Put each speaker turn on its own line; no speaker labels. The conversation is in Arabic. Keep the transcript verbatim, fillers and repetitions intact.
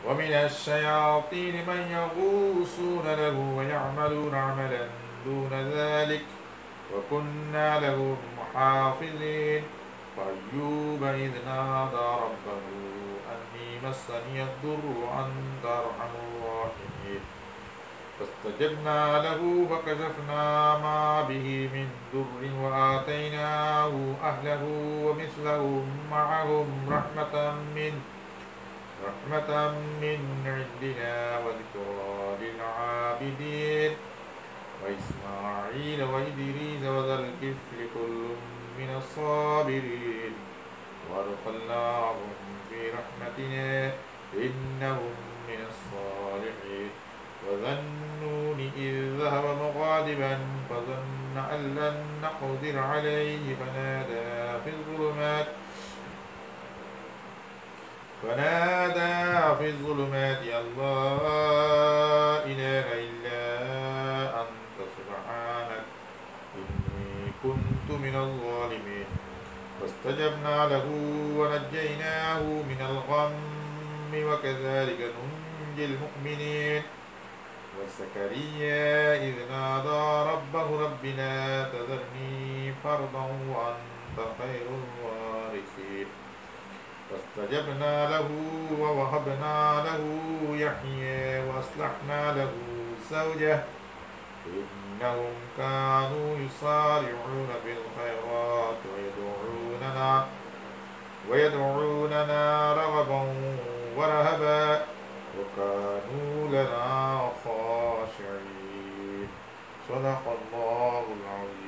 ومن الشياطين من يغوصون له ويعملون عملا دون ذلك وكنا له محافظين. وأيوب إذ نادى ربه أني مسني الضر وأنت أرحم الراحمين. فاستجبنا له فكشفنا ما به من ضر وآتيناه أهله ومثلهم معهم رحمة من رحمة من عندنا وذكرى للعابدين. وإسماعيل وإدريس وذا الكفل كل من الصابرين وأدخلناهم في رحمتنا إنهم من الصالحين. وذا النون إذ ذهب مغاضبا فظن أن لن نقدر عليه فنادى في الظلمات فنادى في الظلمات أن لا إله إلا أنت سبحانك إني كنت من الظالمين. فاستجبنا له ونجيناه من الغم وكذلك ننجي المؤمنين. وزكريا إذ نادى ربه رب لا تذرني فردا وأنت خير الوارثين. فاستجبنا له ووهبنا له يحيى وأصلحنا له زوجه إنهم كانوا يسارعون في الخيرات ويدعوننا ويدعوننا رغبا ورهبا وكانوا لنا خاشعين. صدق الله العظيم.